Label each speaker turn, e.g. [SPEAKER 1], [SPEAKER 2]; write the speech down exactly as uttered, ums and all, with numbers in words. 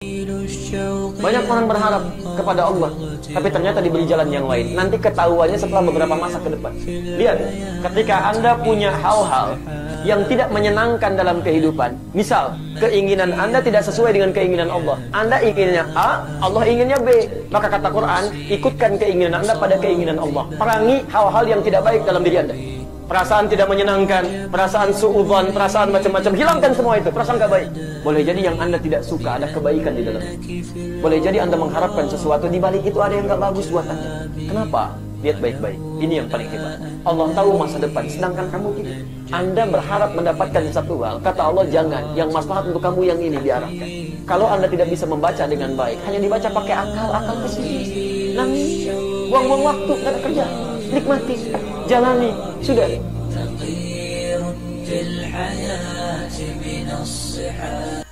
[SPEAKER 1] Banyak orang berharap kepada Allah, tapi ternyata diberi jalan yang lain. Nanti ketahuannya setelah beberapa masa ke depan. Lihat, ketika Anda punya hal-hal yang tidak menyenangkan dalam kehidupan, misal keinginan Anda tidak sesuai dengan keinginan Allah, Anda inginnya A, Allah inginnya B, maka kata Quran, ikutkan keinginan Anda pada keinginan Allah. Perangi hal-hal yang tidak baik dalam diri Anda. Perasaan tidak menyenangkan, perasaan suudzon, perasaan macam-macam, hilangkan semua itu, perasaan gak baik. Boleh jadi yang Anda tidak suka ada kebaikan di dalam. Boleh jadi Anda mengharapkan sesuatu, di balik itu ada yang gak bagus buat Anda. Kenapa? Lihat baik-baik, ini yang paling hebat. Allah tahu masa depan, sedangkan kamu tidak. Anda berharap mendapatkan satu hal, kata Allah jangan, yang maslahat untuk kamu yang ini diarahkan. Kalau Anda tidak bisa membaca dengan baik, hanya dibaca pakai akal, akal pesimis, nangis, buang-buang waktu, gak ada kerja. Nikmati, jalani, sudah.